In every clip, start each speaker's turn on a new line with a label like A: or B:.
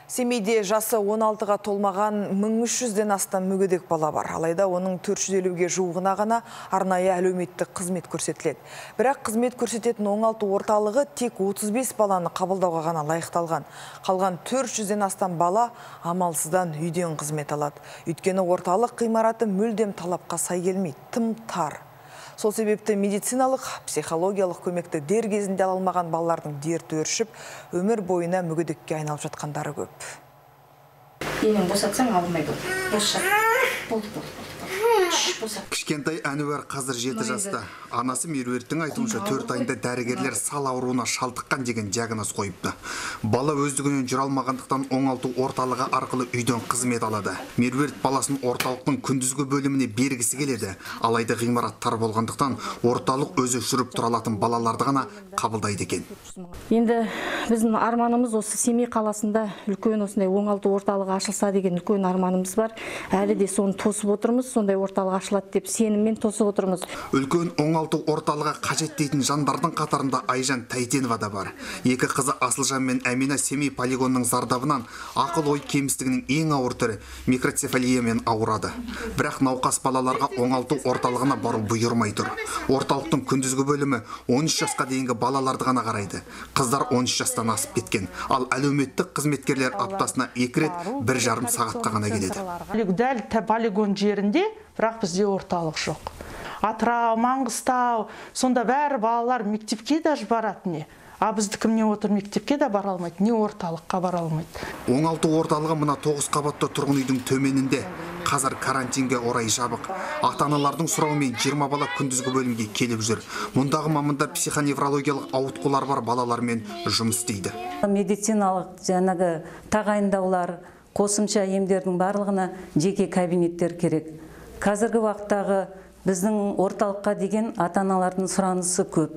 A: Семейде жасы 16-ға толмаған 1300-ден астам мүгедек бала бар. Алайда оның 450-ге жуығына ғана арнайы әлеуметтік қызмет көрсетіледі. Бірақ қызмет көрсететін оңалту орталығы тек 35 баланы қабылдауға ғана лайықталған. Қалған 400-ден астам бала амалсыздан үйден қызмет алады. Өйткені орталық ғимараты мүлдем талапқа сай келмейді, тым тар. Сол себепті медициналық, психологиялық көмекті дер кезінде ала алмаған балалардың дерті өршіп, өмір бойына мүгедекке айналып жатқандары көп.
B: Енен босатсаң алмайды.
C: Кішкентай Әнуар қазір 7 жаста. Анасы Меруерттің айтуынша 4 айында дәрігерлер сал ауруына шалдыққан деген диагноз қойыпты. Бала өздігінен жүре алмағандықтан оңалту орталығы арқылы үйден қызмет алады. Меруерт баласын орталықтың күндізгі бөліміне бергісі келеді. Алайда ғимараттар болғандықтан орталық өзі жүріп тұра алатын балаларды ғана қабылдайды екен.
B: Енді біздің арманымыз осы Семей қаласында үлкен осындай оңалту орталығы ашылса деген үлкен арманымыз бар. Әлі де соны тосып отырмыз. Сондай орталық ашылады деп сеніммен тосып отырмыз.
C: Үлкен оңалту орталығы қажет дейтін жандардың қатарында Айжан Тайтенова да бар. Екі қызы Асылжан мен Әмина Семей полигонының зардабынан ақыл-ой кемістігінің ең ауыр түрі микроцефалиямен ауырады. Бірақ науқас балаларға оңалту орталығына бару бұйырмай тұр. Орталықтың күндізгі бөлімі 13 жасқа дейінгі балаларды ғана қарайды. Қыздар 13 жастан асып кеткен. Ал әлеуметтік қызметкерлер аптасына 2 рет 1,5 сағатқа ғана келеді.
D: Дәл полигон жерінде, бірақ бізде орталық жоқ. Атырау, Маңғыстау, сонда бәрі балалар мектепке даже барады не. А біздікі міне отыр мектепке де бара алмайды, не орталыққа бара алмайды.
C: Оңалту орталығы мына 9 қабатты тұрғын үйдің төменінде. Қазір карантинге орай жабық. Ата-аналардың сұрауымен 20 бала күндізгі бөлімге келіп жүр. Мұндағы мамандар психоневрологиялық ауытқулар бар балалармен жұмыс істейді.
E: Медициналық жаңағы тағайындаулар, қосымша емдердің барлығына жеке кабинеттер керек. Қазіргі уақыттағы біздің орталыққа деген ата-аналардың сұранысы көп.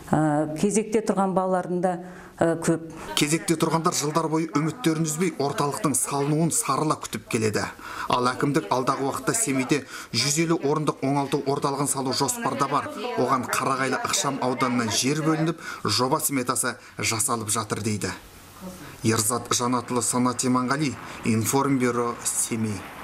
E: Кезекте тұрған балалардың да көп.
C: Кезекте тұрғандар жылдар бойы үміттерін үзбей орталықтың салынуын сарыла күтіп келеді. Ал әкімдік алдағы уақытта Семейде 150 орындық оңалту орталығын салу жоспарда бар. Оған Қарағайлы ықшам ауданынан жер бөлініп, жоба сметасы жасалып жатыр дейді. Ерзат Жанатылы, Санат Иманғали, Информбюро, Семей.